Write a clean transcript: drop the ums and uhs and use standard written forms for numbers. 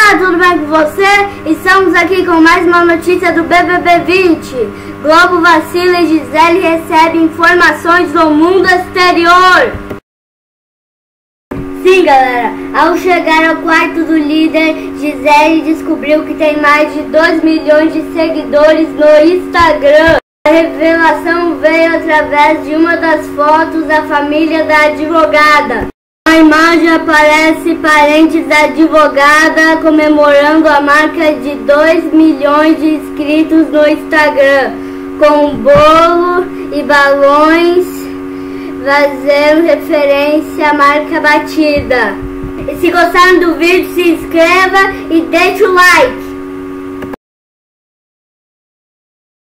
Olá, tudo bem com você? Estamos aqui com mais uma notícia do BBB 20. Globo vacila e Gisele recebe informações do mundo exterior. Sim, galera, ao chegar ao quarto do líder, Gisele descobriu que tem mais de 2 milhões de seguidores no Instagram. A revelação veio através de uma das fotos da família da advogada. Na imagem aparece parentes da advogada comemorando a marca de 2 milhões de inscritos no Instagram, com bolo e balões, fazendo referência à marca batida. E se gostaram do vídeo, se inscreva e deixe o like.